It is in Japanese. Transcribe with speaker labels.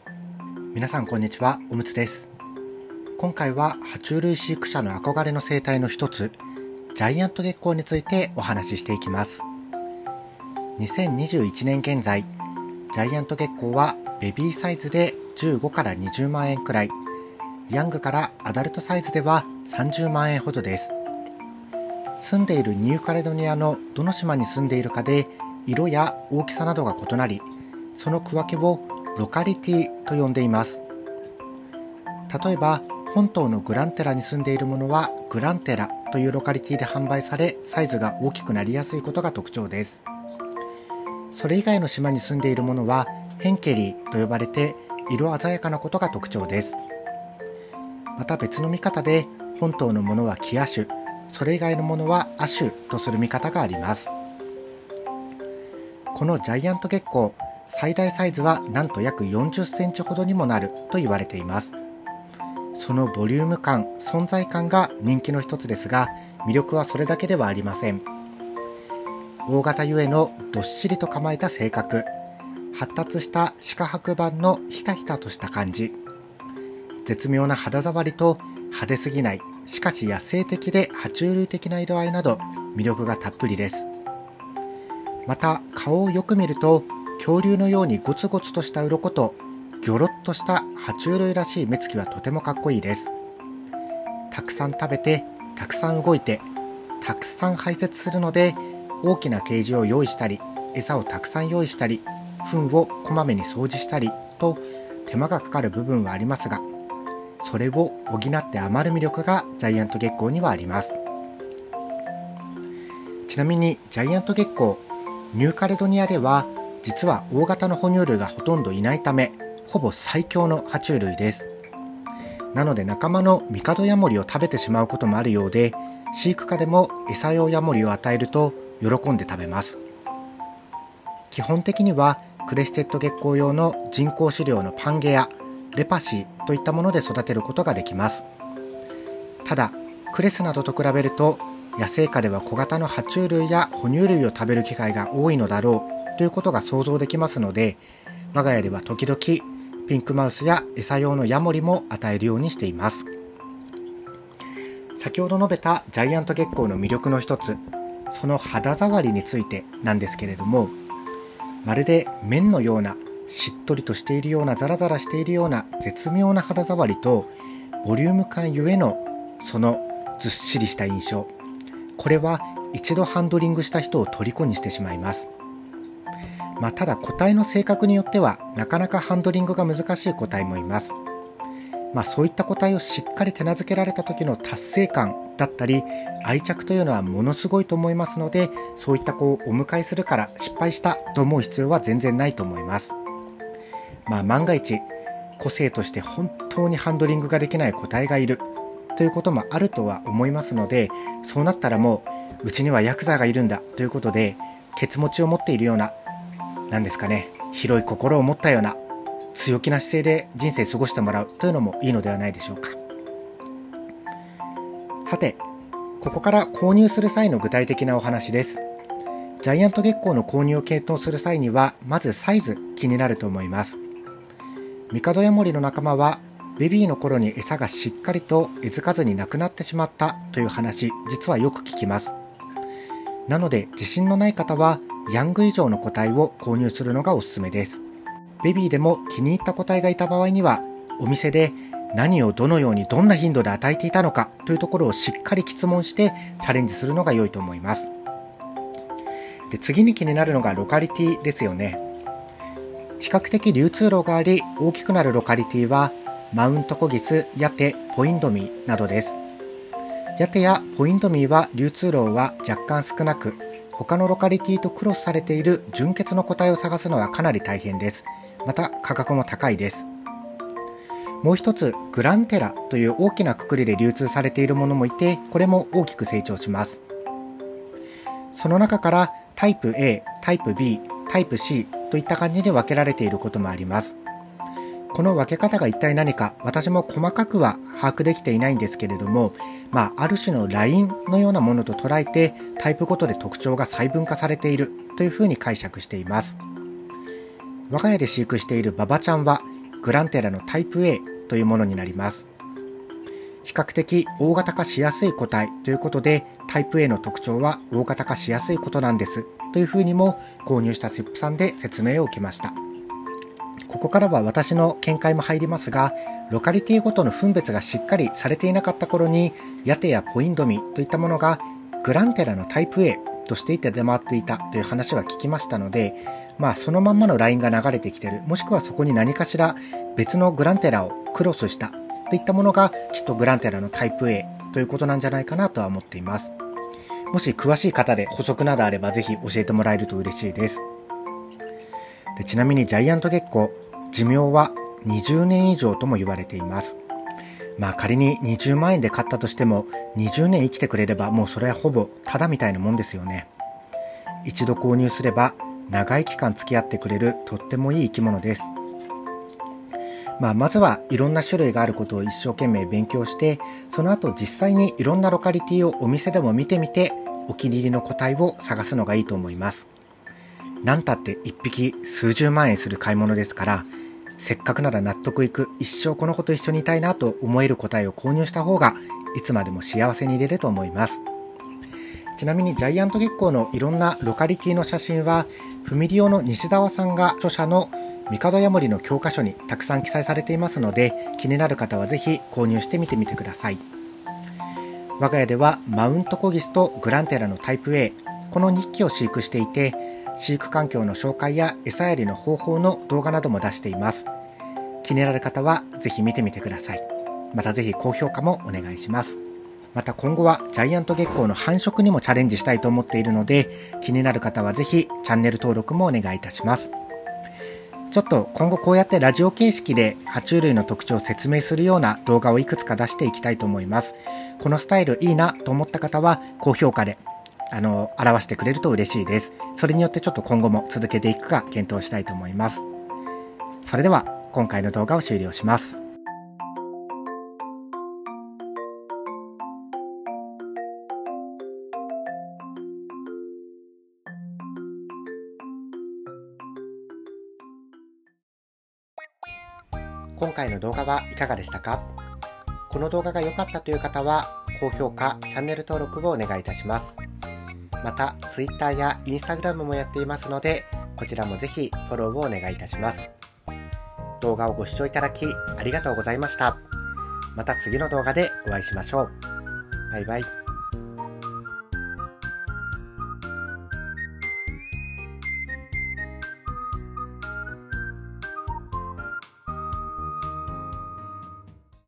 Speaker 1: 皆さんこんにちは、おむつです。今回は爬虫類飼育者の憧れの生態の一つ、ジャイアント月光についてお話ししていきます。2021年現在、ジャイアント月光はベビーサイズで15から20万円くらい、ヤングからアダルトサイズでは30万円ほどです。住んでいるニューカレドニアのどの島に住んでいるかで色や大きさなどが異なり、その区分けをロカリティと呼んでいます。例えば本島のグランテラに住んでいるものはグランテラというロカリティで販売され、サイズが大きくなりやすいことが特徴です。それ以外の島に住んでいるものはヘンケリーと呼ばれて色鮮やかなことが特徴です。また別の見方で本島のものはキア種、それ以外のものはア種とする見方があります。このジャイアント月光、最大サイズはなんと約40センチほどにもなると言われています。そのボリューム感、存在感が人気の一つですが、魅力はそれだけではありません。大型ゆえのどっしりと構えた性格、発達した四価白板のひたひたとした感じ、絶妙な肌触りと派手すぎない、しかし野生的で爬虫類的な色合いなど魅力がたっぷりです。また顔をよく見ると恐竜のようにゴツゴツとした鱗とギョロッとした爬虫類らしい目つきはとてもかっこいいです。たくさん食べて、たくさん動いて、たくさん排泄するので、大きなケージを用意したり、餌をたくさん用意したり、糞をこまめに掃除したりと手間がかかる部分はありますが、それを補って余る魅力がジャイアント月光にはあります。ちなみにジャイアント月光、ニューカレドニアでは実は大型の哺乳類がほとんどいないため、ほぼ最強の爬虫類です。なので仲間のミカドヤモリを食べてしまうこともあるようで、飼育下でも餌用ヤモリを与えると喜んで食べます。基本的にはクレステッド月光用の人工飼料のパンゲア、レパシーといったもので育てることができます。ただクレスなどと比べると野生下では小型の爬虫類や哺乳類を食べる機会が多いのだろうということが想像できますので、我が家では時々ピンクマウスや餌用のヤモリも与えるようにしています。先ほど述べたジャイアント月光の魅力の一つ、その肌触りについてなんですけれども、まるで綿のようなしっとりとしているようなザラザラしているような絶妙な肌触りとボリューム感ゆえのそのずっしりした印象、これは一度ハンドリングした人を虜にしてしまいます。ただ個体の性格によってはなかなかハンドリングが難しい個体もいます。そういった個体をしっかり手なずけられた時の達成感だったり愛着というのはものすごいと思いますので、そういった子をお迎えするから失敗したと思う必要は全然ないと思います。万が一個性として本当にハンドリングができない個体がいるということもあるとは思いますので、そうなったらもうちにはヤクザがいるんだということで、ケツ持ちを持っているような、なんですかね、広い心を持ったような強気な姿勢で人生過ごしてもらうというのもいいのではないでしょうか。さて、ここから購入する際の具体的なお話です。ジャイアント月光の購入を検討する際にはまずサイズ気になると思います。ミカドヤモリの仲間はベビーの頃に餌がしっかりとえずかずになくなってしまったという話、実はよく聞きます。なので自信のない方はヤング以上の個体を購入するのがおすすめです。ベビーでも気に入った個体がいた場合には、お店で何をどのようにどんな頻度で与えていたのかというところをしっかり質問してチャレンジするのが良いと思います。で、次に気になるのがロカリティですよね。比較的流通路があり大きくなるロカリティはマウントコギス、ヤテ、ポインドミーなどです。ヤテやポインドミーは流通路は若干少なく、他のロカリティとクロスされている純血の個体を探すのはかなり大変です。また価格も高いです。もう一つグランテラという大きな括りで流通されているものもいて、これも大きく成長します。その中からタイプ A、タイプ B、タイプ C といった感じで分けられていることもあります。この分け方が一体何か私も細かくは把握できていないんですけれども、ある種のラインのようなものと捉えてタイプごとで特徴が細分化されているというふうに解釈しています。我が家で飼育しているババちゃんはグランテラのタイプ A というものになります。比較的大型化しやすい個体ということで、タイプ A の特徴は大型化しやすいことなんですというふうにも購入したシップさんで説明を受けました。ここからは私の見解も入りますが、ロカリティごとの分別がしっかりされていなかった頃に、ヤテやポインドミといったものがグランテラのタイプ A としていて出回っていたという話は聞きましたので、そのまんまのラインが流れてきている、もしくはそこに何かしら別のグランテラをクロスしたといったものがきっとグランテラのタイプ A ということなんじゃないかなとは思っています。もし詳しい方で補足などあればぜひ教えてもらえると嬉しいです。ちなみにジャイアントゲッコ、寿命は20年以上とも言われています。仮に20万円で買ったとしても20年生きてくれればもうそれはほぼタダみたいなもんですよね。一度購入すれば長い期間付き合ってくれるとってもいい生き物です。まずはいろんな種類があることを一生懸命勉強して、その後実際にいろんなロカリティをお店でも見てみてお気に入りの個体を探すのがいいと思います。なんたって1匹数十万円する買い物ですから、せっかくなら納得いく、一生この子と一緒にいたいなと思える個体を購入した方がいつまでも幸せにいれると思います。ちなみにジャイアント月光のいろんなロカリティの写真はフミリオの西澤さんが著者の帝ヤモリの教科書にたくさん記載されていますので、気になる方はぜひ購入してみてみてください。我が家ではマウントコギスとグランテラのタイプ A、 この2匹を飼育していて、飼育環境の紹介や餌やりの方法の動画なども出しています。気になる方はぜひ見てみてください。またぜひ高評価もお願いします。また今後はジャイアント月光の繁殖にもチャレンジしたいと思っているので、気になる方はぜひチャンネル登録もお願いいたします。ちょっと今後こうやってラジオ形式で爬虫類の特徴を説明するような動画をいくつか出していきたいと思います。このスタイルいいなと思った方は高評価で表してくれると嬉しいです。それによってちょっと今後も続けていくか検討したいと思います。それでは今回の動画を終了します。今回の動画はいかがでしたか？この動画が良かったという方は高評価、チャンネル登録をお願いいたします。また Twitter や Instagram もやっていますので、こちらもぜひフォローをお願いいたします。動画をご視聴いただきありがとうございました。また次の動画でお会いしましょう。バイバイ。